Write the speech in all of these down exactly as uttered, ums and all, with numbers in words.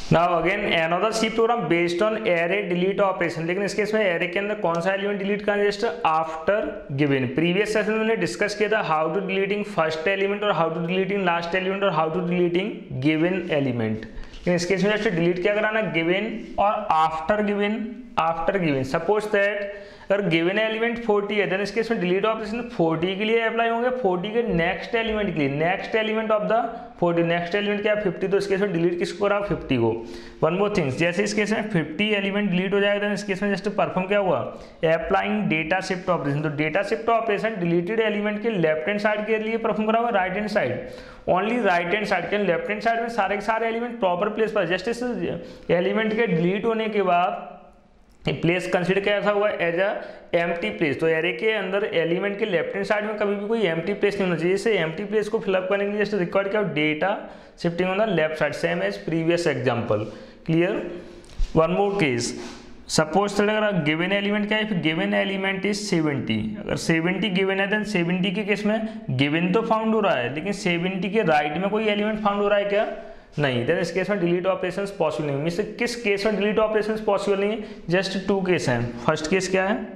Now again another C program based on array delete operation, लेकिन इसके इसमें array के अंदर कौन सा एलिमेंट डिलीट करना है, just after given. Previous session में मैंने डिस्कस किया था how to deleting first element और how to deleting last element और how to deleting given element. लेकिन इसके इसमें जस्ट डिलीट क्या कराना, गिवन और after given. After given suppose that अगर गिवन एलिमेंट फोर्टी है देन इसके इसमें डिलीट ऑपरेशन फोर्टी के लिए अप्लाई होंगे, फोर्टी के नेक्स्ट एलिमेंट के लिए, next element of the forty, next element क्या है फिफ्टी, तो इसके इसमें डिलीट किसको करा, फिफ्टी को। वन मोर थिंग्स, जैसे इस केस में फिफ्टी एलिमेंट डिलीट हो जाएगा देन इस केस में जस्ट परफॉर्म क्या हुआ, अप्लाइंग डेटा शिफ्ट ऑपरेशन। तो data shift operation deleted element के लेफ्ट हैंड साइड के लिए परफॉर्म करा हुआ, right hand side, only right hand side के, लेफ्ट हैंड साइड में सारे के सारे एलिमेंट प्रॉपर प्लेस पर। जस्ट इस एलिमेंट के डिलीट होने के बाद प्लेस कंसिडर कैसा हुआ एज अ एम्प्टी प्लेस। तो एरे के अंदर एलिमेंट के लेफ्ट हैंड साइड में कभी भी कोई एम्प्टी प्लेस नहीं होना चाहिए। इसे एम्प्टी प्लेस को फिलअप करने के लिए जस्ट रिक्वायर्ड क्या, data shifting on the left side, same as previous example. Clear. One more case, suppose that अगर गिवन एलिमेंट क्या है, if given element is seventy, अगर सेवेंटी गिवन है देन सेवेंटी के केस में गिवन तो found हो रहा है लेकिन सेवेंटी के राइट में कोई एलिमेंट फाउंड हो रहा है क्या, नहीं। देन इस केस में डिलीट ऑपरेशंस पॉसिबल नहीं। मींस किस केस में डिलीट ऑपरेशंस पॉसिबल नहीं है, जस्ट टू केस हैं। फर्स्ट केस क्या है,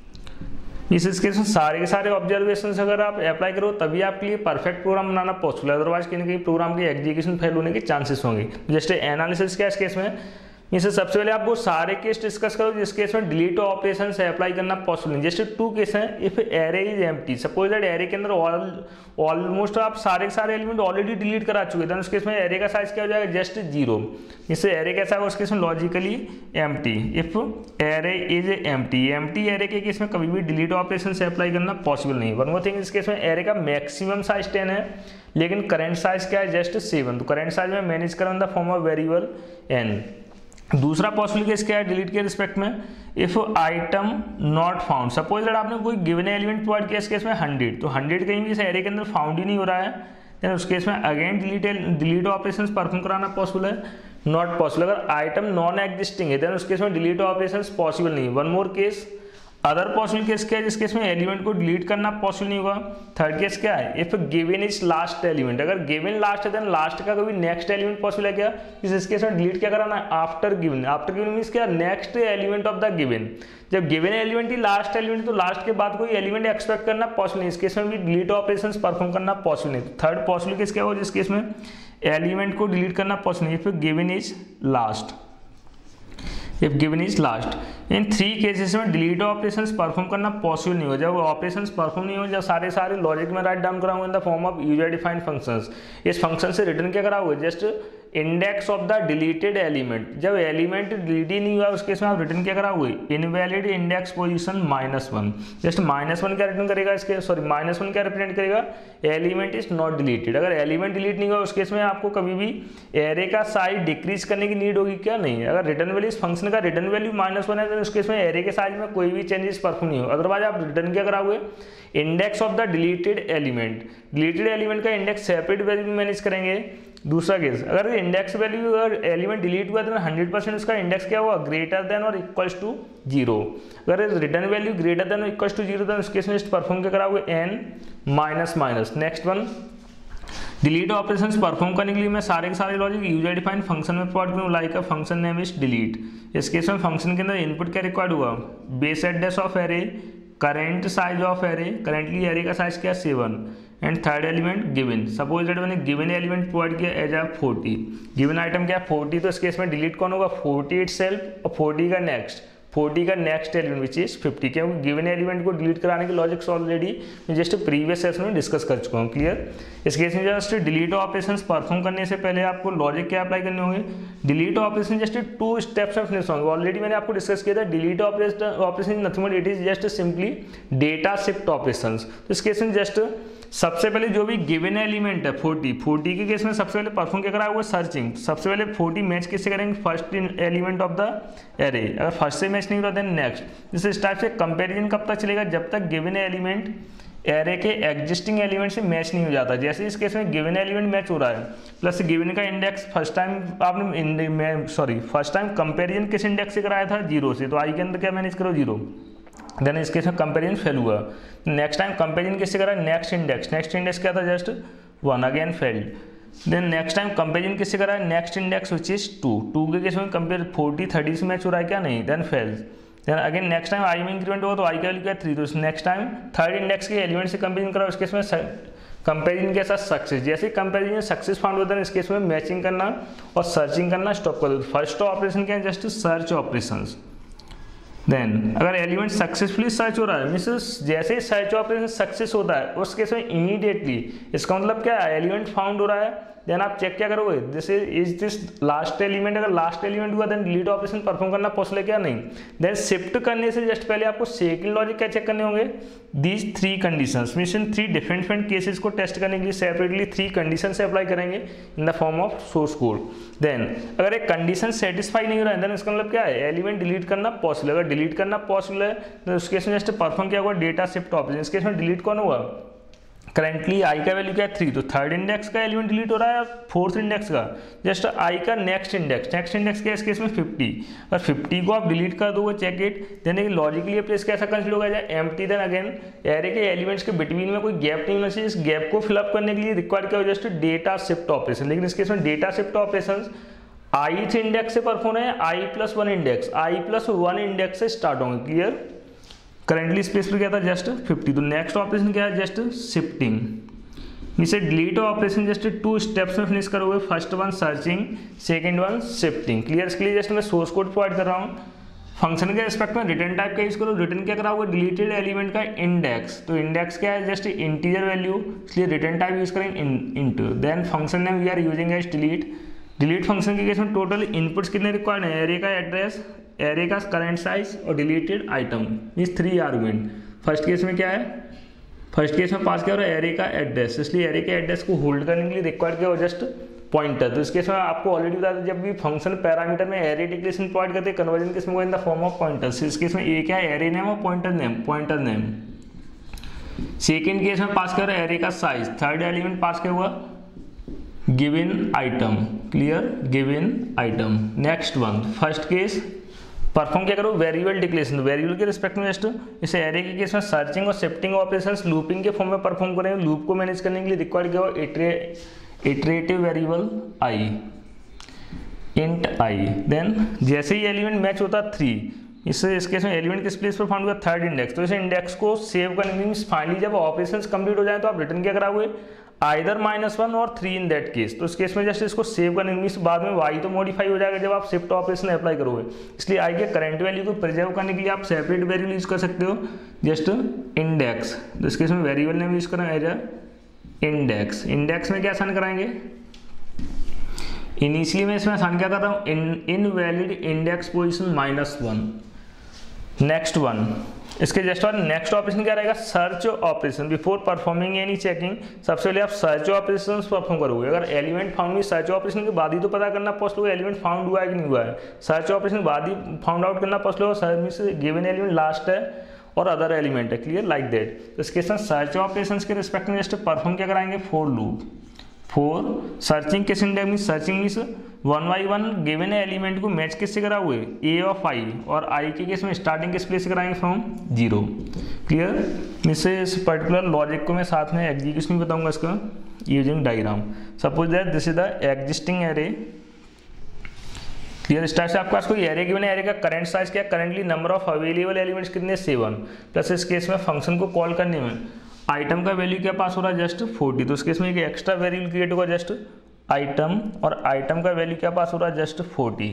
इस इस केस में सारे के सारे ऑब्जर्वेशंस अगर आप अप्लाई करो तभी आपके लिए परफेक्ट प्रोग्राम बनाना पॉसिबल है, अदरवाइज कहीं ना कहीं प्रोग्राम की एग्जीक्यूशन फेल होने के चांसेस होंगे। जस्ट एनालिसिस क्या है इस केस में, इसे सबसे पहले आप वो सारे केस डिस्कस करो जिस केस में डिलीट ऑपरेशन से अप्लाई करना पॉसिबल नहीं। जस्ट टू केस हैं, if array is empty, suppose that array के अंदर ऑलमोस्ट आप सारे के सारे एलिमेंट ऑलरेडी डिलीट करा चुके हैं, उस केस में एरे का साइज क्या हो जाएगा, जस्ट जीरो। इससे एरे कैसा है उस केस में logically empty. If array is empty, empty array के केस में कभी भी डिलीट ऑपरेशन से अप्लाई करना पॉसिबल नहीं। वन मोर थिंग, इस केस में एरे का मैक्सिमम साइज टेन है लेकिन करेंट साइज क्या है, जस्ट सेवन। तो करेंट साइज में मैनेज करा in the form of variable N. दूसरा पॉसिबल केस क्या है डिलीट के रिस्पेक्ट में, if item not found, suppose that आपने कोई गिवन एलिमेंट प्रोवाइड किया इस केस में हंड्रेड, तो हंड्रेड कहीं भी इस एरे के अंदर फाउंड ही नहीं हो रहा है, देन उस केस में again delete delete operations perform कराना पॉसिबल है, नॉट पॉसिबल। अगर आइटम नॉन एग्जिस्टिंग है देन उस केस में डिलीट ऑपरेशंस पॉसिबल नहीं। One more case, other possible case क्या है जिस केस में एलिमेंट को डिलीट करना पॉसिबल नहीं होगा। थर्ड केस क्या है, if given is last element, अगर गिवन लास्ट है देन लास्ट का कभी नेक्स्ट एलिमेंट पॉसिबल है क्या, इस केस में डिलीट क्या कराना है, after given. After given means क्या, next element of the given. जब गिवन एलिमेंट ही लास्ट एलिमेंट तो लास्ट के बाद कोई एलिमेंट एक्सपेक्ट करना पॉसिबल नहीं, इस केस में भी डिलीट ऑपरेशंस परफॉर्म करना पॉसिबल नहीं। थर्ड पॉसिबल केस क्या हो जिस केस में एलिमेंट को डिलीट करना पॉसिबल नहीं, if given is last, if given is last. In three cases में डिलीट ऑपरेशंस परफॉर्म करना पॉसिबल नहीं हो। जब ऑपरेशंस परफॉर्म नहीं हो, जब सारे सारे लॉजिक में राइट डाउन कराऊंगा in the form of user defined functions, इस फंक्शन से रिटर्न क्या करा हुआ, just index of the deleted element. जब एलिमेंट डिलीट ही नहीं हुआ उस केस में आप रिटर्न क्या करा हुए, invalid index position minus one. Just minus one क्या रिटर्न करेगा इसके, सॉरी माइनस वन क्या रिप्रेजेंट करेगा, एलिमेंट इज नॉट डिलीटेड। अगर एलिमेंट डिलीट नहीं हुआ उस केस में आपको कभी भी एरे का साइज डिक्रीज करने की नीड होगी क्या, नहीं। अगर रिटर्न वैल्यू इस फंक्शन का रिटर्न वैल्यू माइनस वन है तो उस केस में एरे के साइज में कोई भी चेंजेस परफॉर्म नहीं हो। अदरवाइज आप रिटर्न क्या करा हुए, index of the deleted element. Deleted element का इंडेक्स सेपरेट वैल्यू में मैनेज करेंगे। दूसरा केस, अगर इंडेक्स वैल्यू अगर एलिमेंट डिलीट हुआ तो हंड्रेड परसेंट उसका इंडेक्स क्या हुआ, ग्रेटर देन और इक्वल्स टू जीरो। अगर रिटर्न वैल्यू ग्रेटर देन और इक्वल्स टू जीरो तो उस केस में परफॉर्म क्या करा हुआ, N minus minus. Next one, delete operations perform करने के लिए मैं सारे के सारे लॉजिक यूजर डिफाइंड फंक्शन में प्रोवाइड करूँ, like a function name is delete. इस केस में फंक्शन के अंदर इनपुट क्या रिक्वायर्ड हुआ, base address of array, current size of array, currently array का साइज क्या seven, and third element given. Suppose that मैंने गिवन एलिमेंट प्रोवाइड किया as a forty, given item क्या फोर्टी, तो इस केस में डिलीट कौन होगा, फोर्टी इटसेल्फ और फोर्टी का नेक्स्ट, फोर्टी का next element which is fifty. क्योंकि गिवन एलिमेंट को डिलीट कराने के लॉजिक्स ऑलरेडी मैं जस्ट प्रीवियस सेशन में डिस्कस कर चुका हूँ। क्लियर। इस केस में जस्ट डिलीट ऑपरेशंस परफॉर्म करने से पहले आपको लॉजिक क्या अप्लाई करने होंगे, delete operation just two steps of finish होंगे। ऑलरेडी मैंने आपको डिस्कस किया था delete operation operation nothing but it is just simply data shift operations. तो इस केस में जस्ट सबसे पहले जो भी गिवन एलिमेंट है फोर्टी, फोर्टी के केस में सबसे पहले परफॉर्म क्या करा हुआ, सर्चिंग। सबसे पहले फोर्टी मैच किससे करेंगे, first element of the array. अगर फर्स्ट से मैच नहीं होता देन नेक्स्ट। इस टाइप से कंपैरिजन कब तक चलेगा, जब तक गिवन एलिमेंट एरे के एग्जिस्टिंग एलिमेंट से मैच नहीं हो जाता। जैसे इस केस में गिवन एलिमेंट मैच हो रहा है प्लस गिवन का इंडेक्स फर्स्ट टाइम आपने सॉरी फर्स्ट टाइम कंपैरिजन किस इंडेक्स से कराया था, जीरो से, तो आई के अंदर क्या मैनेज करो, जीरो। देन इस केस में कंपेरिजन फेल हुआ, नेक्स्ट टाइम कंपेरिजन किससे करा, नेक्स्ट इंडेक्स, नेक्स्ट इंडेक्स क्या था, just one, again failed. Then next time comparison किससे करा है, next index which is two, two के केस में कंपेयर फोर्टी थर्टी से मैच हो रहा है क्या, नहीं, then fails. Then again next time I में इंक्रीमेंट होगा तो आई का वैल्यू क्या है थ्री, तो नेक्स्ट टाइम थर्ड इंडेक्स के एलिमेंट से कंपेरिजन करा, उस केस में कंपेरिजन के साथ सक्सेस, जैसे कंपेरिजन सक्सेस फाउंड होता है इस केस में मैचिंग करना और सर्चिंग करना स्टॉप कर दो। फर्स्ट ऑपरेशन क्या है, जस्ट सर्च ऑपरेशंस। देन अगर एलिमेंट सक्सेसफुली सर्च हो रहा है मीन्स जैसे ही सर्च ऑपरेशन सक्सेस होता है उस केस में इमीडिएटली, इसका मतलब क्या है, एलिमेंट फाउंड हो रहा है, देन आप चेक क्या करोगे, this is this last element, अगर लास्ट एलिमेंट हुआ देन डिलीट ऑपरेशन परफॉर्म करना पॉसिबल है क्या, नहीं। देन शिफ्ट करने से जस्ट पहले आपको सेकंड लॉजिक क्या चेक करने होंगे, these three conditions means in three different different cases को टेस्ट करने के लिए सेपरेटली थ्री कंडीशन से अप्लाई करेंगे in the form of source code. Then अगर एक कंडीशन सेटिस्फाई नहीं हो रहा है देन इसका मतलब क्या है, एलिमेंट डिलीट करना पॉसिबल, अगर डिलीट करना पॉसिबल है तो उस केस में जस्ट परफॉर्म क्या होगा, डेटा शिफ्ट ऑपरेशन। इस केस में डिलीट कौन होगा, करंटली आई का वैल्यू क्या है थ्री, तो थर्ड इंडेक्स का एलिमेंट डिलीट हो रहा है और फोर्थ इंडेक्स का जस्ट आई का नेक्स्ट इंडेक्स, नेक्स्ट इंडेक्स क्या है इस केस में फिफ्टी, अगर फिफ्टी को आप डिलीट कर दोगे check it, then logically place कैसा कंसिडर होगा जाए एम्प्टी। देन अगेन एरे के एलिमेंट्स के बिटवीन में कोई गैप नहीं होना चाहिए, इस गैप को फिलअप करने के लिए रिक्वायर्ड क्या हो, जस्ट डेटा शिफ्ट ऑपरेशन। लेकिन इस केस में data shift operation I index से परफॉर्म है, आई प्लस वन इंडेक्स, आई प्लस वन इंडेक्स से स्टार्ट होंगे, क्लियर। करंटली स्पेस पर क्या था जस्ट फिफ्टी, तो नेक्स्ट ऑपरेशन क्या है, जस्ट शिफ्टिंग। इसे delete operation just two steps में फिनिश करोगे, first one searching, second one shifting, clear. इसके लिए जस्ट मैं सोर्स कोड प्रोवाइड कर रहा हूँ। फंक्शन के रिस्पेक्ट में रिटर्न टाइप का यूज करो, रिटर्न क्या कराओगे, डिलीटेड एलिमेंट का इंडेक्स, तो इंडेक्स क्या है, जस्ट इंटीजर वैल्यू, इसलिए रिटर्न टाइप यूज करेंगे int. Then function name we are using as delete. Delete function के केस में टोटल इनपुट्स कितने रिक्वायर्ड है, एरे का एड्रेस, एरे का करंट साइज और deleted item, means three argument. First case में क्या है, फर्स्ट केस में पास क्या हो रहा है, एरे का एड्रेस, इसलिए एरे के एड्रेस को होल्ड करने के लिए रिक्वायर्ड क्या हो, जस्ट पॉइंटर। तो इस केस में आपको ऑलरेडी बता दें जब भी फंक्शन पैरामीटर में एरे डिक्लेरेशन प्रोवाइड करते हैं कन्वर्जन किस में हुआ, in the form of pointers. इस केस में ए क्या है, एरे नेम और pointer name, pointer name. Second case में पास क्या हो रहा है, एरे का साइज, थर्ड एलिमेंट पास क्या हुआ, given item, clear, given item. Next one first case perform क्या करो, वेरिएबल डिक्लेरेशन, वेरिएबल के रिस्पेक्ट में जस्ट इसे एरे के केस में सर्चिंग और शिफ्टिंग ऑपरेशंस लूपिंग के फॉर्म में परफॉर्म करेंगे। लूप को मैनेज करने के लिए रिक्वायर्ड क्या हो, iterative variable i, int i. Then जैसे ही एलिमेंट मैच होता थ्री, इससे इस केस में एलिमेंट किस प्लेस पर फाउंड हुआ, थर्ड इंडेक्स, तो इसे इंडेक्स को सेव करने के फाइनली जब ऑपरेशंस कंप्लीट हो जाए तो आप रिटर्न क्या कराओगे, आइदर माइनस वन और थ्री इन दैट केस। तो इस केस में जस्ट इसको सेव करने मीन्स बाद में वाई तो मॉडिफाई हो जाएगा जब आप शिफ्ट ऑपरेशन अप्लाई करोगे, इसलिए आई के करंट वैल्यू को प्रिजर्व करने के लिए आप सेपरेट वेरिएबल यूज कर सकते हो, जस्ट इंडेक्स। तो इस केस में वेरिएबल नेम यूज करेंगे एज अ इंडेक्स। इंडेक्स में क्या आसान कराएंगे, इनिशियली मैं इसमें आसान क्या कर रहा हूँ, in invalid index position minus one. Next one इसके जस्ट और नेक्स्ट ऑपरेशन क्या रहेगा, search operation. Before performing any checking सबसे पहले आप सर्च ऑपरेशन परफॉर्म करोगे। अगर एलिमेंट फाउंड हुई, सर्च ऑपरेशन के बाद ही तो पता करना पॉसिबल होगा एलिमेंट फाउंड हुआ है कि नहीं हुआ है। सर्च ऑपरेशन बाद ही फाउंड आउट करना पॉसिबल होगा, search means given element last है और अदर एलिमेंट है, क्लियर, लाइक दैट। तो इसके साथ सर्च ऑपरेशन के रिस्पेक्ट में जस्ट परफॉर्म क्या कराएंगे, फॉर लूप। फॉर सर्चिंग किस index means searching means one by one given element को मैच किससे करा हुए, ए ऑफ आई, और आई के केस में स्टार्टिंग किस प्लेस से कराएंगे, फ्रॉम जीरो, क्लियर। मींस इस पर्टिकुलर लॉजिक को मैं साथ में एग्जीक्यूशन भी बताऊंगा इसका using diagram. Suppose that this is the existing array, clear. इस टाइप से आपके पास कोई एरे गिवन है, एरे का करंट साइज क्या, currently number of available elements कितने, सेवन, प्लस इस केस में फंक्शन को कॉल करने में आइटम का वैल्यू क्या पास हो रहा है, जस्ट फोर्टी। तो इसके इसमें एक एक्स्ट्रा वेरिएबल क्रिएट होगा, जस्ट आइटम, और आइटम का वैल्यू क्या पास हो रहा है, जस्ट फोर्टी,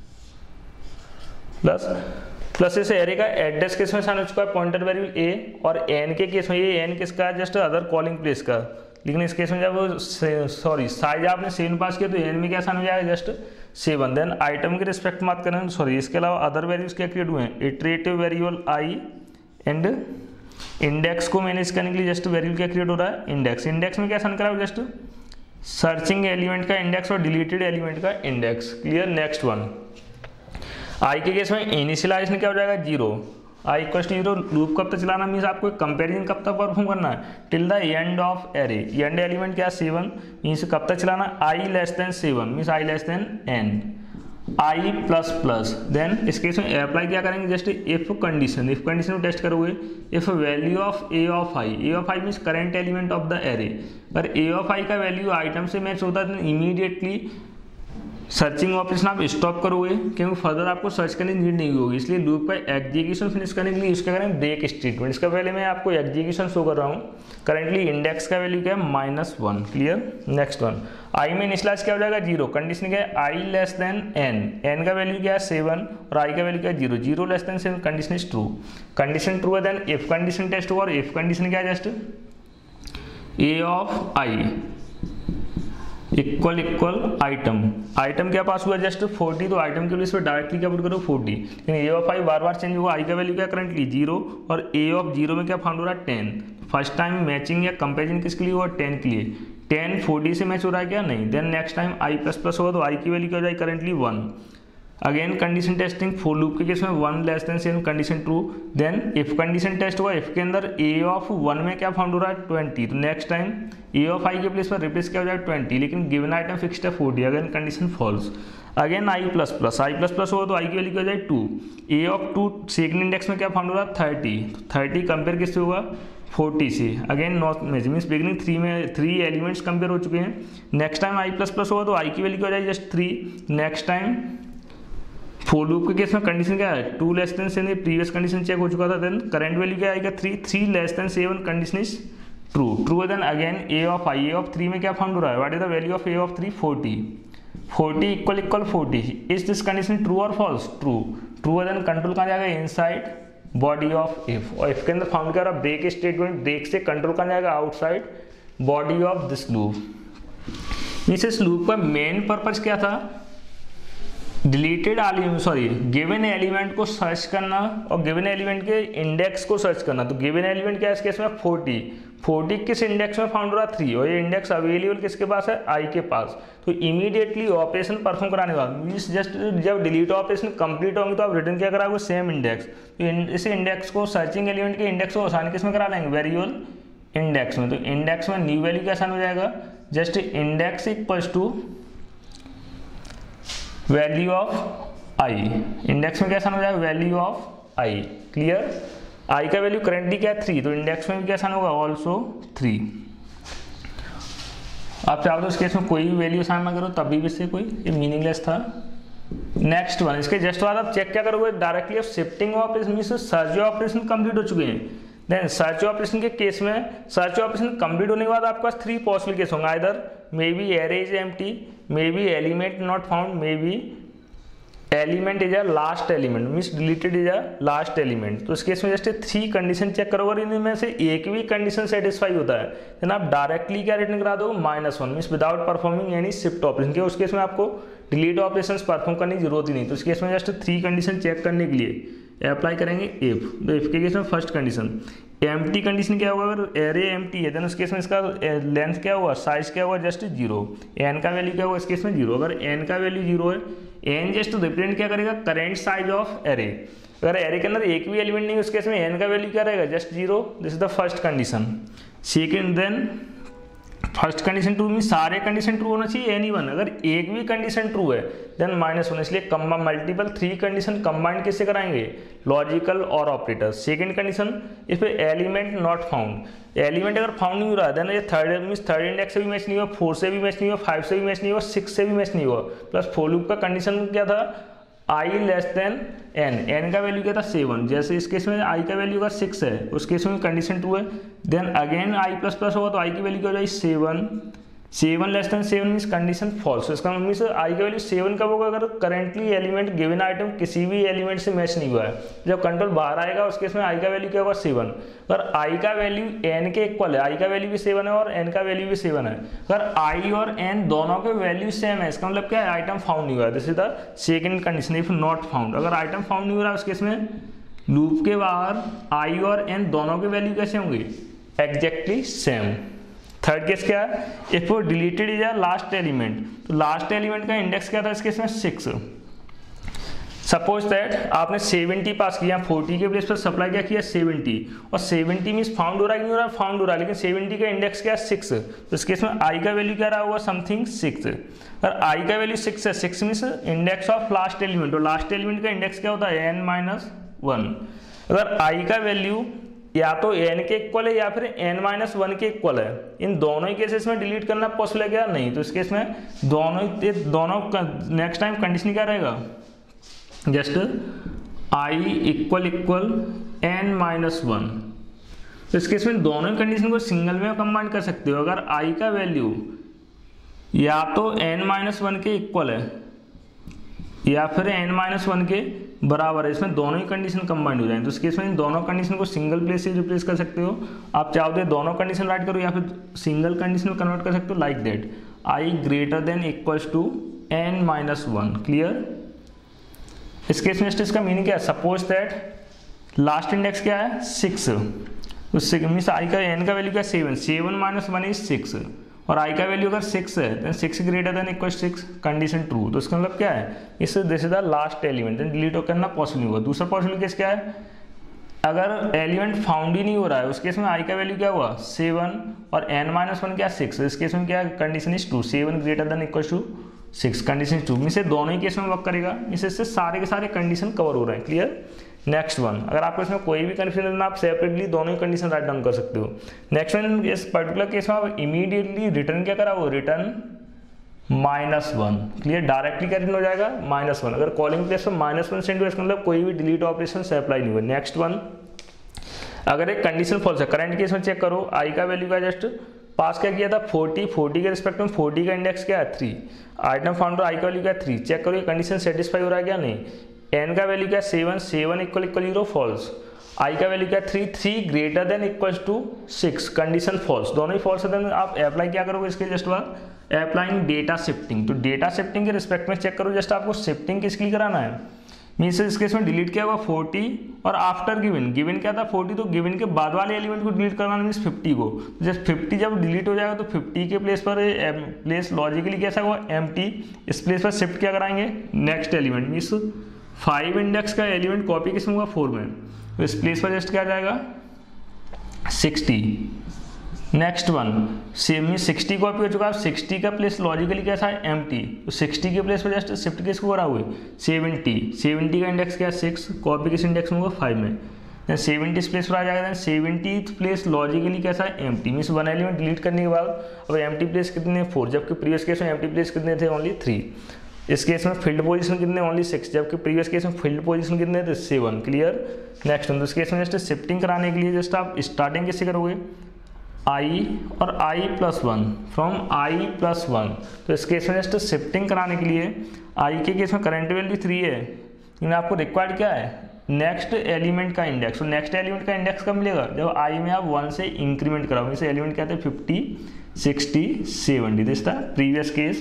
प्लस प्लस इस एरे का एड्रेस केस में साइन हो चुका है पॉइंटर वेरिएबल ए, और एन के केस में ये एन किसका है, जस्ट अदर कॉलिंग प्लेस का। लेकिन इस केस में जब सॉरी साइज आपने सेवन पास किया तो एन में क्या साइन हो जाएगा, जस्ट सेवन। देन आइटम के रिस्पेक्ट में बात करें, सॉरी इसके अलावा अदर वैल्यूज क्या क्रिएट हुए हैं, iterative variable i, and index को मैनेज करने के लिए जस्ट वेरिएबल क्या क्रिएट हो रहा है, इंडेक्स। इंडेक्स में क्या साइन करा, जस्ट सर्चिंग एलिमेंट का इंडेक्स और डिलीटेड एलिमेंट का index, clear. Next one i के केस में इनिशियलाइजेशन क्या हो जाएगा, zero, i equal to zero. Loop कब तक चलाना मीन्स आपको कंपेरिजन कब तक परफॉर्म करना है, till the end of array. End element क्या, सेवन, मीन्स कब तक चलाना, i less than seven means i less than n. I plus plus, then इस केस में अप्लाई क्या करेंगे, just if condition, if condition को टेस्ट करोगे, if value of A of i, a of i means current element of the array, अगर a of आई का value item से match होता है तो इमीडिएटली सर्चिंग ऑपरेशन आप स्टॉप करोगे, क्योंकि फर्दर आपको सर्च करने की नीड नहीं होगी। इसलिए लूप का एग्जीक्यूशन फिनिश करने के लिए इसका करें ब्रेक स्टेटमेंट। इसका पहले मैं आपको एग्जीक्यूशन शो कर रहा हूँ। करंटली इंडेक्स का वैल्यू क्या है, minus one, clear. Next one, i में इनिशियलाइज क्या हो जाएगा, जीरो, कंडीशन क्या है, i less than n, n का वैल्यू क्या है सेवन और आई का वैल्यू क्या है zero, zero less than seven, condition is true, condition true है, देन इफ कंडीशन टेस्ट हुआ और इफ कंडीशन क्या है, just a of i equal equal item, item क्या पास हुआ जस्ट फोर्टी, तो आइटम के लिए इस पर डायरेक्टली क्या पुट करो फोर्टी, लेकिन ए of I bar bar change हुआ, आई का वैल्यू क्या करंटली जीरो और ए ऑफ जीरो में क्या फाउंड हो रहा है टेन, फर्स्ट टाइम मैचिंग या कंपेरिजन किसके लिए हुआ, टेन के लिए, टेन फोर्टी से मैच हो रहा है क्या, नहीं, then next time i plus plus होगा तो आई की वैल्यू क्या हो जाएगी currently one, again condition testing for loop के केस में one less than seven, condition true, then if condition test हुआ, इफ के अंदर ए ऑफ वन में क्या फाउंड हो रहा है ट्वेंटी, तो next time a of i के प्लेस पर रिप्लेस क्या हो जाएगा ट्वेंटी, लेकिन गिवन आइटम फिक्स्ड है forty, again condition false, again i plus plus, i plus plus होगा तो आई की वैल्यू क्या हो जाएगी two, a of two second index में क्या फाउंड हो रहा है थर्टी, थर्टी कंपेयर किससे होगा फोर्टी से, again not match means beginning three में थ्री एलिमेंट्स कंपेयर हो चुके हैं, next time i plus plus होगा तो आई की वैल्यू क्या हो जाएगी just three, next time for loop के केस में कंडीशन क्या है, two less than seven, previous condition check हो चुका था, देन करंट वैल्यू क्या आएगा three, three less than seven, condition is true, true है, then again A of i, a of three में क्या फाउंड हो रहा है, what is the value of A of three, forty, forty equal equal forty, is this condition true और false, true, true है, then control कहाँ जाएगा, inside body of if, और इफ के अंदर फाउंड क्या हो रहा है ब्रेक स्टेटमेंट, ब्रेक से कंट्रोल कहाँ जाएगा outside body of this loop. Means इस लूप का मेन पर्पज क्या था, deleted element sorry given element को सर्च करना और गिवन एलिमेंट के इंडेक्स को सर्च करना, तो गिवन एलिमेंट क्या है इस केस में फोर्टी, फोर्टी किस इंडेक्स में फाउंड हो रहा थ्री और ये इंडेक्स अवेलेबल किसके पास है, आई के पास, तो इमीडिएटली ऑपरेशन परफॉर्म कराने के बाद मीन्स जस्ट जब डिलीट ऑपरेशन कंप्लीट होंगे तो आप रिटर्न क्या कराओगे सेम इंडेक्स, तो इस इंडेक्स को सर्चिंग एलिमेंट के इंडेक्स को आसानी किस में करा लेंगे, वेरिएबल इंडेक्स में, तो इंडेक्स में न्यू वैल्यू क्या आसान हो जाएगा, just index equals to value of i, index में कैसा हो जाएगा value of i, clear, i का वैल्यू करंटली क्या है थ्री, तो इंडेक्स में भी कैसा होगा ऑल्सो थ्री, आप चाहो तो इस केस में कोई भी वैल्यू असाइन ना करो तभी भी इससे कोई ये मीनिंगलेस था। नेक्स्ट वन, इसके जस्ट बाद आप चेक क्या करोगे, डायरेक्टली आप shifting operation mean search operation complete हो चुके हैं, देन सर्च ऑपरेशन के केस में सर्च ऑपरेशन कंप्लीट होने के बाद आपके पास थ्री पॉसिबल केस होंगे, either maybe array is empty, maybe element not found, maybe element is a last element means deleted is a last element, तो इस case में just three condition check करोगे और इनमें से एक भी कंडीशन सेटिस्फाई होता है देन आप डायरेक्टली क्या रिटर्न करा दो minus one means without performing any shift operation के, उस केस में आपको डिलीट ऑपरेशन परफॉर्म करने की जरूरत ही नहीं, तो इस केस में जस्ट थ्री कंडीशन चेक करने के लिए अप्लाई करेंगे इफ, तो इफ के केस में फर्स्ट कंडीशन एम्प्टी कंडीशन क्या होगा, अगर एरे एम्प्टी है देन उस केस में इसका लेंथ क्या हुआ, साइज क्या हुआ जस्ट जीरो, एन का वैल्यू क्या हुआ इस केस में जीरो, अगर एन का वैल्यू जीरो है एन जस्ट रिप्रेजेंट क्या करेगा करेंट साइज ऑफ एरे, अगर एरे के अंदर एक भी एलिमेंट नहीं उस केस में एन का वैल्यू क्या रहेगा just zero, this is the first condition, second then first condition true mean सारे कंडीशन ट्रू होना चाहिए एनी वन, अगर एक भी कंडीशन ट्रू है देन माइनस वन, इसलिए combine multiple three condition combined किससे कराएंगे logical or operator. Second condition इस पे एलिमेंट नॉट फाउंड, एलिमेंट अगर फाउंड नहीं हो रहा देन ये थर्ड मींस थर्ड इंडेक्स से भी मैच नहीं हुआ, फोर से भी मैच नहीं हुआ, फाइव से भी मैच नहीं हुआ, सिक्स से भी मैच नहीं हुआ, प्लस फोर लूप का कंडीशन क्या था i less than n, n का वैल्यू क्या था सेवन, जैसे इस केस में आई का वैल्यू का सिक्स है उस केस में कंडीशन टू है, then again i plus plus होगा तो आई की वैल्यू क्या हो जाएगी seven, seven less than seven means condition false, इसका मीन्स आई का वैल्यू सेवन कब होगा अगर करेंटली एलिमेंट गिवन आइटम किसी भी एलिमेंट से मैच नहीं हुआ है, जब कंट्रोल बाहर आएगा उस केस में आई का वैल्यू क्या होगा सेवन, अगर आई का वैल्यू एन के इक्वल है, आई का वैल्यू भी सेवन है और एन का वैल्यू भी सेवन है, अगर आई और एन दोनों के वैल्यू सेम है इसका मतलब क्या है आइटम फाउंड नहीं हुआ है, this is the second condition if not found, अगर आइटम फाउंड नहीं हो रहा है उस केस में लूप के बाहर आई और एन दोनों के वैल्यू कैसे होंगे एग्जैक्टली सेम। थर्ड केस क्या है if deleted is a last element, तो लास्ट एलिमेंट का इंडेक्स क्या था इस केस में सिक्स, सपोज दैट आपने सेवेंटी पास किया, फोर्टी के प्लेस पर सप्लाई क्या किया सेवेंटी, और सेवेंटी मीन्स फाउंड हो रहा है कि नहीं हो रहा है, फाउंड हो रहा है, लेकिन सेवेंटी का इंडेक्स क्या है सिक्स, तो इस केस में आई का वैल्यू क्या रहा होगा समथिंग सिक्स। अगर आई का वैल्यू सिक्स है, six means index of last element, और लास्ट एलिमेंट का इंडेक्स क्या होता है एन माइनस वन। अगर आई का वैल्यू या तो n के इक्वल है या फिर n माइनस वन के इक्वल है, इन दोनों ही केसेस में डिलीट करना पॉसिबल है क्या, नहीं, तो इस केस में दोनों ही दोनों नेक्स्ट टाइम कंडीशन क्या रहेगा, just i equal equal n minus one. तो इस केस में दोनों ही कंडीशन को सिंगल में कंबाइन कर सकते हो। अगर i का वैल्यू या तो n माइनस वन के इक्वल है या फिर n माइनस वन के बराबर है, इसमें दोनों ही कंडीशन कंबाइंड हो जाएंगे, तो इस केस में इन दोनों कंडीशन को सिंगल प्लेस से रिप्लेस कर सकते हो। आप चाहो तो दोनों कंडीशन राइट करो या फिर सिंगल कंडीशन में कन्वर्ट कर सकते हो, like that i greater than equals to N minus one. Clear. इस केस में इसका मीनिंग क्या है, सपोज दैट लास्ट इंडेक्स क्या है सिक्स, उससे मीन्स आई का एन का वैल्यू क्या है seven, seven minus one is six, और आई का वैल्यू अगर सिक्स है then six greater than equal six, condition true, तो इसका मतलब क्या है, इस this is the last element, then delete करना पॉसिबल नहीं होगा। दूसरा पॉसिबल केस क्या है, अगर एलिमेंट फाउंड ही नहीं हो रहा है, उस केस में आई का वैल्यू क्या हुआ सेवन और एन माइनस वन क्या सिक्स, इस केस में क्या condition is true, seven greater than equal to six, condition true, mean से दोनों ही केस में वर्क करेगा, मीन इससे सारे के सारे कंडीशन कवर हो रहे हैं। क्लियर। नेक्स्ट वन, अगर आपको इसमें कोई भी कंफ्यूजन है आप सेपरेटली दोनों ही कंडीशन राइट डाउन कर सकते हो। नेक्स्ट वन, इस पर्टिकुलर केस में आप इमीडिएटली रिटर्न क्या करा वो return minus one. Clear. Directly क्या रिटर्न हो जाएगा माइनस वन, अगर कॉलिंग प्लेस पर माइनस वन सेंड हुआ इसका मतलब कोई भी डिलीट ऑपरेशन से अप्लाई नहीं हुआ। नेक्स्ट वन, अगर एक कंडीशन फॉल्स है, करंट केस में चेक करो, आई का वैल्यू का जस्ट पास क्या किया था फोर्टी, फोर्टी के रिस्पेक्ट में फोर्टी का इंडेक्स क्या है थ्री, आइटम फाउंड आई का वैल्यू क्या है थ्री, चेक करो ये कंडीशन सेटिस्फाई हो रहा है क्या नहीं, एन का वैल्यू क्या seven, seven equal equal zero false, i का वैल्यू क्या three, three greater than equal to six, condition false, दोनों ही फॉल्स है। आप अप्लाई क्या करोगे इसके जस्ट बाद अप्लाइंग डेटा शिफ्टिंग, तो डेटा शिफ्टिंग के रिस्पेक्ट में चेक करो जस्ट आपको शिफ्टिंग किसके लिए कराना है, मीन्स इस केस में डिलीट क्या हुआ फोर्टी और आफ्टर गिवन, गिवन क्या था फोर्टी, तो गिवन के बाद वाले एलिमेंट को डिलीट करना मीन्स फिफ्टी को, जब फिफ्टी जब डिलीट हो जाएगा तो फिफ्टी के प्लेस पर प्लेस लॉजिकली कैसा हुआ एम्प्टी, इस प्लेस पर शिफ्ट क्या कराएंगे next element, means five index का एलिमेंट कॉपी किसमें हुआ फोर में, तो इस प्लेस पर जस्ट क्या जाएगा sixty. Next one same sixty copy हो चुका है, सिक्सटी का प्लेस लॉजिकली कैसा है एम्प्टी, तो सिक्सटी के प्लेस पर जस्ट शिफ्ट किसको हो रहा हुआ सेवेंटी, सेवेंटी का इंडेक्स क्या है सिक्स, कॉपी किस इंडेक्स में होगा फाइव में, देन सेवेंटी इस प्लेस पर आ जाएगा, देन सेवेंटी प्लेस लॉजिकली कैसा है empty, means one element delete करने के बाद अब एम्प्टी प्लेस कितने फोर, जबकि प्रीवियस केस में एम्प्टी प्लेस कितने थे ओनली थ्री, इस केस में फील्ड पोजीशन कितने ओनली सिक्स, जबकि प्रीवियस केस में फील्ड पोजीशन कितने थे सेवन। क्लियर। नेक्स्ट इस केस में जस्ट शिफ्टिंग कराने के लिए जस्ट आप स्टार्टिंग किससे करोगे i और i plus one from i plus one, तो इस केस में जस्ट शिफ्टिंग कराने के लिए i के केस में करंट वैल्यू थ्री है, लेकिन आपको रिक्वायर्ड क्या है नेक्स्ट एलिमेंट का इंडेक्स, तो नेक्स्ट एलिमेंट का इंडेक्स कब मिलेगा जब i में आप वन से इंक्रीमेंट कराओगे, इसे एलिमेंट कहते हैं फिफ्टी, सिक्सटी, सेवेंटी, दिस था प्रीवियस केस।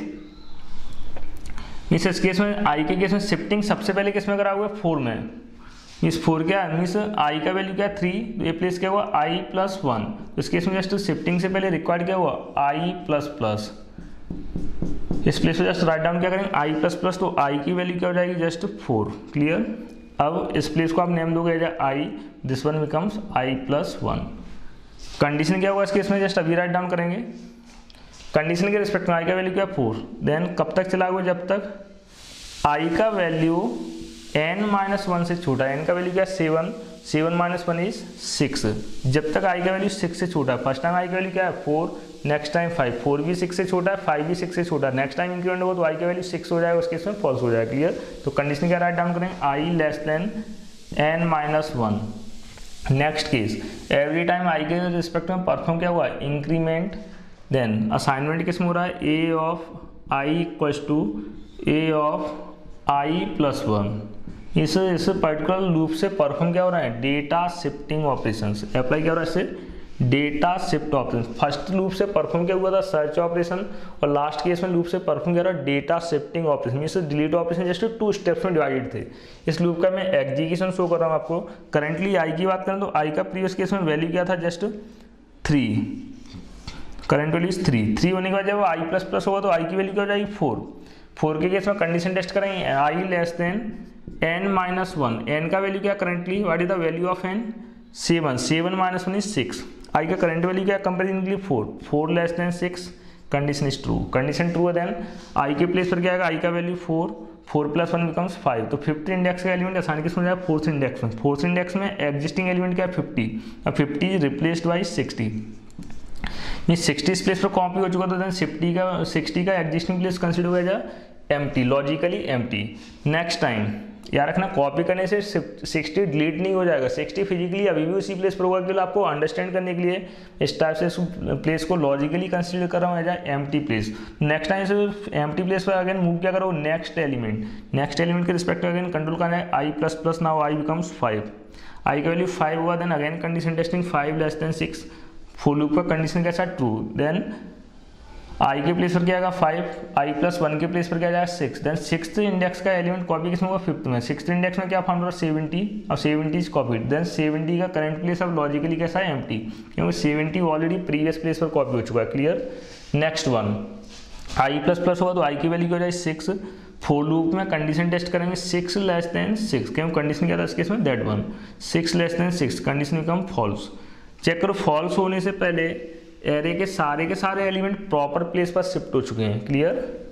इस केस में i के केस में शिफ्टिंग सबसे पहले किस में करा हुआ है फोर में, मीस फोर क्या है मीस आई का वैल्यू क्या है थ्री, तो ये प्लेस क्या हुआ आई प्लस वन, तो इस केस में जस्ट शिफ्टिंग से पहले रिक्वायर्ड क्या हुआ आई प्लस प्लस, इस प्लेस में जस्ट राइट डाउन क्या करेंगे आई प्लस प्लस, तो आई की वैल्यू क्या हो जाएगी जस्ट फोर। क्लियर। अब इस प्लेस को आप नेम दोगे i, this one becomes i plus one. Condition क्या हुआ इस केस में जस्ट अभी राइट डाउन करेंगे, कंडीशन के रिस्पेक्ट में आई का वैल्यू क्या फोर, देन कब तक चला हुआ जब तक आई का वैल्यू n माइनस वन से छोटा है, n का वैल्यू क्या है seven, seven minus one is six, जब तक i का वैल्यू सिक्स से छोटा है, फर्स्ट टाइम i का वैल्यू क्या है four, next time five, four भी सिक्स से छोटा है, फाइव भी सिक्स से छोटा है, नेक्स्ट टाइम इंक्रीमेंट होगा तो i का वैल्यू सिक्स हो जाएगा, उस केस में फॉल्स हो जाएगा। क्लियर। तो कंडीशन क्या राइट डाउन करेंगे i less than n minus one. Next case every time i के रिस्पेक्ट में परफॉर्म क्या हुआ इंक्रीमेंट, देन असाइनमेंट किस में हो रहा है a of i equals to a of i plus one, इस इस पर्टिकुलर लूप से परफॉर्म क्या हो रहा है डेटा शिफ्टिंग ऑपरेशंस, अप्लाई क्या हो रहा है इससे data shift operation. First loop से परफॉर्म क्या हुआ था सर्च ऑपरेशन, और लास्ट केस में लूप से परफॉर्म क्या रहा data shifting operation, means delete operation just two steps में डिवाइडेड थे। इस लूप का मैं एग्जीक्यूशन शो कर रहा हूँ आपको। करंटली आई की बात करें तो आई का प्रीवियस केस में वैल्यू क्या था just three, current value is three, three होने के बाद जब आई प्लस प्लस होगा तो आई की वैल्यू क्या हो जाएगी फोर, फोर के केस में कंडीशन टेस्ट करेंगे i less than n minus one, N का वैल्यू क्या currently, what is the value of n, seven, seven minus one is six, i का करंट वैल्यू क्या कंपेरिजन के लिए four, four less than six, condition is true, condition true है then i के place पर क्या आएगा, आई का value four, four plus one becomes five, तो फिफ्थ इंडेक्स का एलिमेंट आसानी किसमें जाएगा, फोर्थ इंडेक्स में, फोर्थ इंडेक्स में एग्जिस्टिंग एलिमेंट क्या है फिफ्टी, अब fifty is replaced by sixty, ये सिक्सटी इस प्लेस पर कॉपी हो चुका, तो देन सिक्सटी का सिक्सटी का एग्जिस्टिंग प्लेस कंसिडर हो जाएगा empty, logically empty. Next time याद रखना कॉपी करने से सिक्सटी डिलीट नहीं हो जाएगा, सिक्सटी फिजिकली अभी भी उसी प्लेस पर होगा, केवल आपको अंडरस्टैंड करने के लिए इस टाइप से प्लेस को लॉजिकली कंसीडर कर रहा हूँ as empty place. Next time से एम्प्टी प्लेस पर अगेन मूव क्या करो, नेक्स्ट एलिमेंट, नेक्स्ट एलिमेंट के रिस्पेक्ट अगेन कंट्रोल करना है आई plus plus, now i becomes five, i का वैल्यू फाइव हुआ, then again condition testing five less than six, full loop का कंडीशन कैसा ट्रू, देन आई के प्लेस पर क्या आएगा फाइव, आई प्लस वन के प्लेस पर क्या जाएगा सिक्स, देन सिक्स्थ इंडेक्स का एलिमेंट कॉपी किसमें होगा, फिफ्थ में, सिक्स्थ इंडेक्स में क्या फाउंड होगा सेवेंटी, और seventy is copied, then seventy का करंट प्लेस अब लॉजिकली कैसा है एम्प्टी, क्योंकि सेवेंटी ऑलरेडी प्रीवियस प्लेस पर कॉपी हो चुका है, clear. Next one i plus plus होगा तो आई की वैल्यू क्या हो जाए सिक्स, फोर लूप में कंडीशन टेस्ट करेंगे सिक्स लेस देन सिक्स, क्योंकि कंडीशन क्या था इसके इसमें that one, six less than six, condition become false, check करो फॉल्स होने से पहले एरे के सारे के सारे एलिमेंट प्रॉपर प्लेस पर शिफ्ट हो चुके हैं, क्लियर।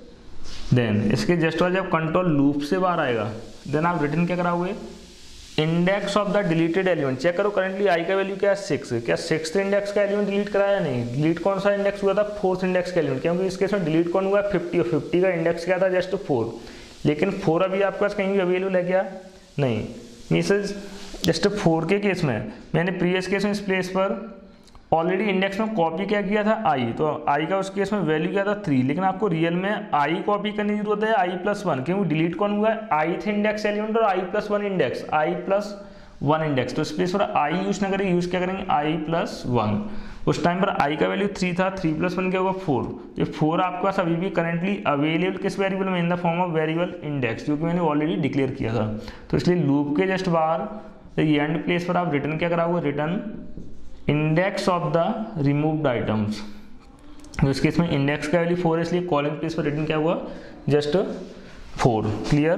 देन इसके जस्ट बाद जब कंट्रोल लूप से बाहर आएगा देन आप रिटर्न क्या कराओगे, index of the deleted element, check करो करंटली आई का वैल्यू क्या है सिक्स, क्या सिक्स्थ इंडेक्स का एलिमेंट डिलीट कराया नहीं, डिलीट कौन सा इंडेक्स हुआ था, फोर्थ इंडेक्स का एलिमेंट, क्योंकि इसके इसमें डिलीट कौन हुआ है फिफ्टी, और फिफ्टी का इंडेक्स क्या था जस्ट फोर, लेकिन फोर अभी आपके पास कहीं भी अवेलेबल है क्या, नहीं, मीन्स जस्ट फोर के केस में मैंने प्रीवियस केस में इस प्लेस पर ऑलरेडी इंडेक्स में कॉपी क्या किया था आई, तो आई का उस केस में वैल्यू क्या था थ्री, लेकिन आपको रियल में आई कॉपी करने की जरूरत है आई प्लस वन, क्योंकि डिलीट कौन हुआ है आई थे इंडेक्स एलिमेंट और i plus one index, I plus one index, तो इस प्लेस पर आई यूज ना करें, यूज क्या करेंगे आई प्लस वन, उस टाइम पर आई का वैल्यू थ्री था, थ्री प्लस वन क्या होगा फोर, ये फोर आपके पास अभी भी करंटली अवेलेबल किस वेरिएबल में, in the form of variable index, जो कि मैंने ऑलरेडी डिक्लेयर किया था, तो इसलिए लूप के जस्ट बाहर एंड प्लेस पर आप रिटर्न क्या कराओगे, return index of the removed items, तो इस केस में इंडेक्स का वैल्यू फोर है, इसलिए कॉलिंग प्लेस पर रिटर्न क्या हुआ just four, clear.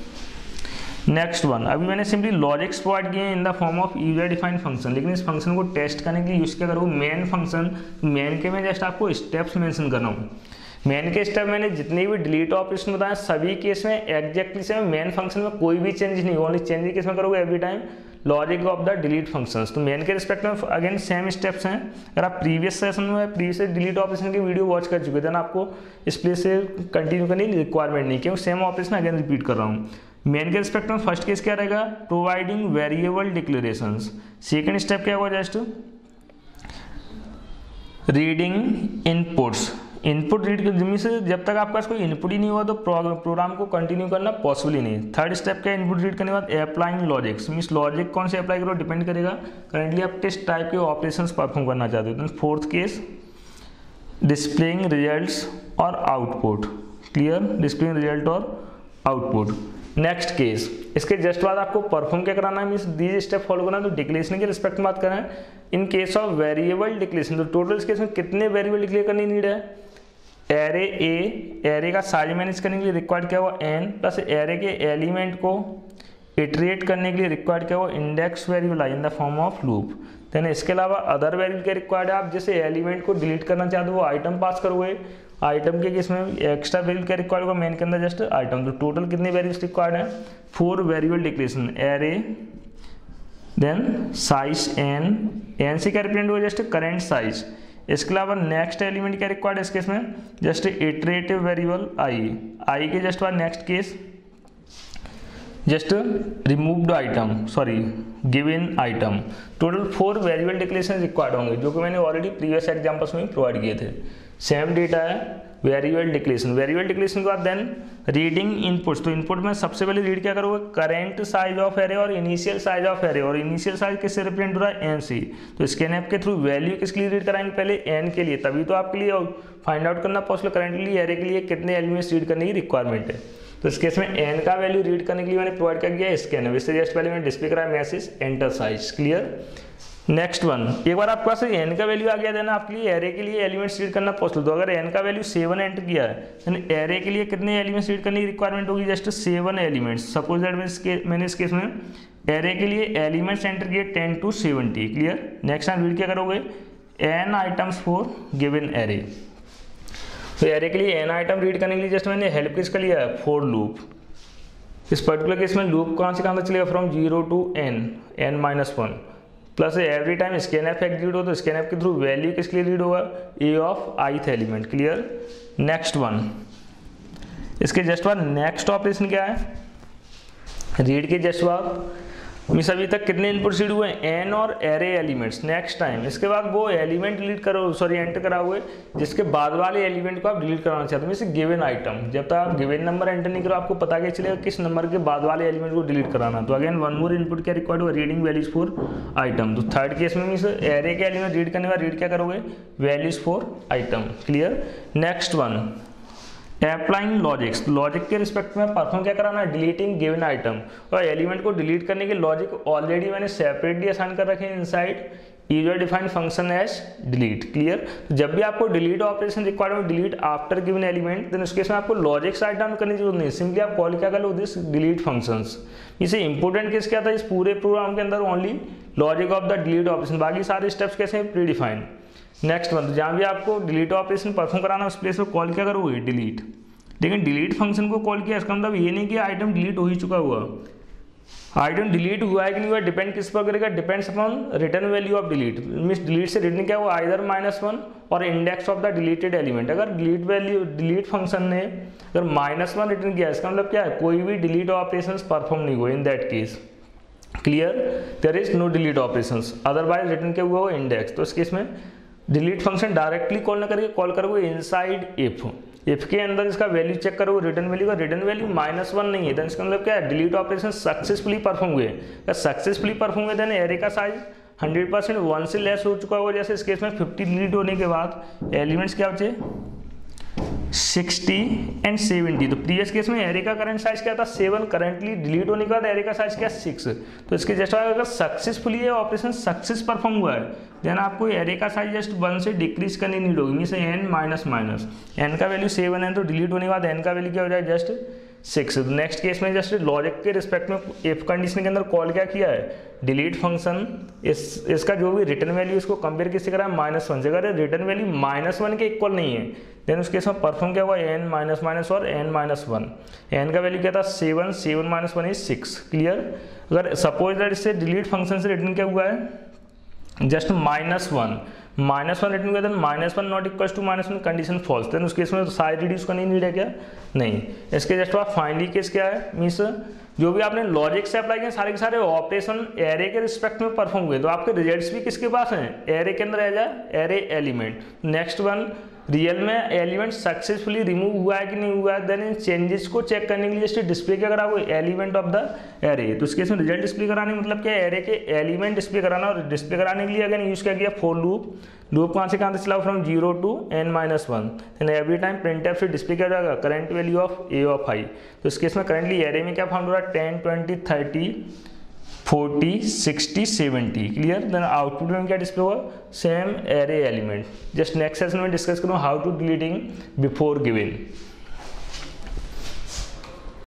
Next one, अभी मैंने सिंपली लॉजिक्स प्रोवाइड किए in the form of user defined function, लेकिन इस फंक्शन को टेस्ट करने के लिए यूज क्या करूँ, मेन फंक्शन, मेन के में जस्ट आपको स्टेप्स मेंशन करना हूँ, मेन के स्टेप मैंने जितने भी डिलीट ऑपरेशन बताया सभी केस में एग्जैक्टली से मेन फंक्शन में कोई भी चेंज नहीं, ओनली चेंज केस में करोगे every time logic of the delete functions, तो मेन के रिस्पेक्ट में अगेन सेम स्टेप्स हैं, अगर आप प्रीवियस सेशन में प्रीवियस डिलीट ऑपरेशन की वीडियो वॉच कर चुके देन आपको इस प्लेस से कंटिन्यू करने की रिक्वायरमेंट नहीं, क्योंकि सेम ऑपरेशन अगेन रिपीट कर रहा हूँ। मेन के रिस्पेक्ट में फर्स्ट केस क्या रहेगा, providing variable declarations, second step क्या होगा just reading inputs, input read करने से जब तक आपके पास कोई इनपुट ही नहीं हुआ तो प्रोग्राम को कंटिन्यू करना पॉसिबल ही नहीं। थर्ड स्टेप क्या, इनपुट रीड करने के बाद अप्लाइंग लॉजिक्स, मीन्स लॉजिक कौन से अप्लाई करो डिपेंड करेगा करंटली आप किस टाइप के ऑपरेशंस परफॉर्म करना चाहते हो। फोर्थ केस डिस्प्लेइंग रिजल्ट्स और आउटपुट, क्लियर, डिस्प्लेइंग रिजल्ट और आउटपुट। नेक्स्ट केस, इसके जस्ट बाद आपको परफॉर्म क्या कराना है, मीन्स दीज स्टेप फॉलो करना है। तो डिक्लेरेशन के रिस्पेक्ट में बात करें, in case of variable declaration, तो टोटल इस केस में कितने वेरिएबल डिक्लेयर करने नीड है, एरे ए, एरे का साइज मैनेज करने के लिए रिक्वायर्ड क्या हुआ एन, प्लस एरे के एलिमेंट को इटरेट करने के लिए रिक्वायर्ड क्या हुआ index variable i in the form of loop. Then इसके अलावा अदर वेरिएबल के रिक्वायर्ड है, आप जैसे एलिमेंट को डिलीट करना चाहते हो वो आइटम पास करोगे, आइटम के केस में एक्स्ट्रा वेरिएबल क्या रिक्वायर्ड होगा मेन के अंदर जस्ट आइटम। तो टोटल कितने वेरिएबल्स रिक्वायर्ड है, four variable declaration, array, then size n, n से क्या रिप्रेजेंट हुआ जस्ट करेंट साइज। इसके अलावा नेक्स्ट एलिमेंट क्या रिक्वायर्ड है इस केस में, just iterative variable i, i के जस्ट बाद next case just removed item, sorry given item. Total four variable declaration required होंगे जो कि मैंने ऑलरेडी प्रीवियस एग्जांपल्स में प्रोवाइड किए थे। सेम डेटा है वेरिएबल डिक्लेरेशन, वेरिएबल डिक्लेरेशन के बाद देन रीडिंग इनपुट्स, तो इनपुट में सबसे पहले रीड क्या करोगे करेंट साइज ऑफ एरे और इनिशियल साइज ऑफ एरे, और इनिशियल साइज किससे रिप्रेजेंट हो रहा है एन सी। तो स्कैनएप के थ्रू वैल्यू किसके लिए रीड कराएंगे, पहले एन के लिए, तभी तो आपके लिए फाइंड आउट करना पॉसिबल करेंटली एरे के लिए कितने एलिमेंट्स रीड करने की रिक्वायरमेंट है। तो इस केस में एन का वैल्यू रीड करने के लिए मैंने प्रोवाइड कर दिया स्कैनएप, इससे जस्ट पहले मैंने डिस्प्ले कराया message enter size, clear. Next one, एक बार आपके पास एन का वैल्यू आ गया देना आपके लिए एरे के लिए एलिमेंट्स रीड करना पॉसिबल। तो अगर एन का वैल्यू सेवन एंटर किया है देन एरे के लिए कितने एलिमेंट्स रीड करने की रिक्वायरमेंट होगी, just seven elements. Suppose that मैंने इस केस में एरे के लिए एलिमेंट्स एंटर किए ten to seventy, clear. Next time read क्या करोगे, N items for given array. तो एरे के लिए एन आइटम रीड करने के लिए जस्ट मैंने हेल्प किसका लिया है, फॉर लूप। इस पर्टिकुलर केस में लूप कहाँ से कहाँ तक चलेगा, from zero to N, N minus one, plus every time scanf execute हो तो स्कैन एफ के थ्रू वैल्यू किसके लिए रीड होगा, A of ith element, clear. Next one, इसके जस्ट बाद नेक्स्ट ऑपरेशन क्या है, रीड के जस्ट बाद मीन्स अभी तक कितने इनपुट रीड हुए हैं, एन और एरे एलिमेंट्स। नेक्स्ट टाइम इसके बाद वो एलिमेंट डिलीट करो, सॉरी एंटर कराओगे जिसके बाद वाले एलिमेंट को आप डिलीट कराना चाहते हो, मीन्स गिवन आइटम। जब तक आप गिवन नंबर एंटर नहीं करो आपको पता क्या चलेगा किस नंबर के बाद वाले एलिमेंट को डिलीट कराना। तो अगेन वन मोर इनपुट क्या रिक्वायर्ड होगा, रीडिंग वैल्यूज फॉर आइटम। तो थर्ड केस में मीन्स एरे के एलिमेंट रीड करने का रीड क्या करोगे, values for item, clear. Next one, applying logics. Logic के रिस्पेक्ट में परफॉर्म क्या कराना है, डिलीटिंग गिवन आइटम। और एलिमेंट को डिलीट करने के लॉजिक ऑलरेडी मैंने सेपरेटली असाइन कर रखे हैं inside user defined function as delete, clear. जब भी आपको डिलीट ऑपरेशन रिक्वायर्ड हो, delete after given element, then उसके इसमें आपको लॉजिक राइट डाउन करने की जरूरत नहीं, सिंपली आप कॉल क्या कर लो दिस डिलीट फंक्शंस। इसे इंपोर्टेंट केस क्या था, इस पूरे प्रोग्राम के अंदर only logic of the delete operation, बाकी सारे स्टेप्स कैसे हैं, प्री डिफाइंड। नेक्स्ट वन, जहाँ भी आपको डिलीट ऑपरेशन परफॉर्म कराना उस प्लेस पर कॉल क्या करोगे, डिलीट। लेकिन डिलीट फंक्शन को कॉल किया इसका मतलब ये नहीं कि आइटम डिलीट हो ही चुका हुआ, आइटम डिलीट हुआ है कि नहीं हुआ डिपेंड किस पर करेगा, depends upon return value of delete. Means delete से रिटर्न क्या हुआ, आइदर माइनस वन और index of the deleted element. अगर डिलीट वैल्यू डिलीट फंक्शन ने अगर माइनस वन रिटर्न किया इसका मतलब क्या है, कोई भी डिलीट ऑपरेशन परफॉर्म नहीं हुए in that case, clear, there is no delete operation. Otherwise return क्या हुआ हो, इंडेक्स। तो इस केस में डिलीट फंक्शन डायरेक्टली कॉल न करके कॉल करोगे इनसाइड इफ। इफ के अंदर इसका वैल्यू चेक करोगे रिटर्न वैल्यू का, रिटर्न वैल्यू माइनस वन नहीं है देन इसका मतलब क्या है, डिलीट ऑपरेशन सक्सेसफुली परफॉर्म हुए। अगर सक्सेसफुली परफॉर्म हुए देन एरे का साइज हंड्रेड परसेंट वन से लेस हो चुका होगा। जैसे इस केस में फिफ्टी डिलीट होने के बाद एलिमेंट्स क्या बचे, सिक्सटी एंड सेवेंटी। तो प्रीवियस केस में एरे का करंट साइज क्या था, सेवन, करंटली डिलीट होने के बाद एरे का साइज क्या, सिक्स। तो इसके जस्ट अगर सक्सेसफुली ये ऑपरेशन सक्सेस परफॉर्म हुआ है देन आपको एरे का साइज जस्ट वन से डिक्रीज करनी नीड होगी, mean N minus minus N का वैल्यू सेवन है तो डिलीट होने के बाद एन का वैल्यू क्या हो जाए, जस्ट सिक्स। तो नेक्स्ट केस में जस्ट लॉजिक के रिस्पेक्ट में इफ कंडीशन के अंदर कॉल क्या किया है, डिलीट फंक्शन। इस इसका जो भी रिटर्न वैल्यू इसको कंपेयर किससे करा है, माइनस वन से। अगर रिटर्न वैल्यू माइनस वन के इक्वल नहीं है देन उस केस में परफॉर्म क्या हुआ, एन माइनस माइनस और एन माइनस वन। एन का वैल्यू क्या था, seven, seven minus one is six, clear. अगर सपोज दैट इससे डिलीट फंक्शन से रिटर्न क्या हुआ है, just minus one, minus one return हुआ then minus one not equal to minus one, condition false. Then उस केस में तो साइड रिड्यूस करनी नीड है क्या, नहीं। इसके जस्ट बाद फाइनली केस क्या है, मीन्स जो भी आपने लॉजिक से अप्लाई किए सारे के सारे ऑपरेशन एरे के रिस्पेक्ट में परफॉर्म हुए, तो आपके रिजल्ट्स भी किसके पास हैं, एरे के अंदर रह जाए, array element. Next one, real में एलिमेंट सक्सेसफुली रिमूव हुआ है कि नहीं हुआ है, देन इन चेंजेस को चेक करने के लिए जस्ट डिस्प्ले क्या करा, कोई एलिमेंट ऑफ द एरे। तो इसके इसमें रिजल्ट डिस्प्ले कराने मतलब क्या है, एरे के एलिमेंट डिस्प्ले कराना। और डिस्प्ले कराने के लिए अगर यूज क्या किया, फॉर लूप। लूप कहाँ से कहाँ से चलाओ, from zero to N minus one, and every time printf से डिस्प्ले किया जाएगा current value of A of I. तो इस केस में करंटली एरे में क्या फाउंड हो रहा है, ten, twenty, thirty, forty, sixty, seventy, clear. Then output में क्या डिस्प्ले हुआ, same array element. Just next session में डिस्कस करूँ how to deleting before given.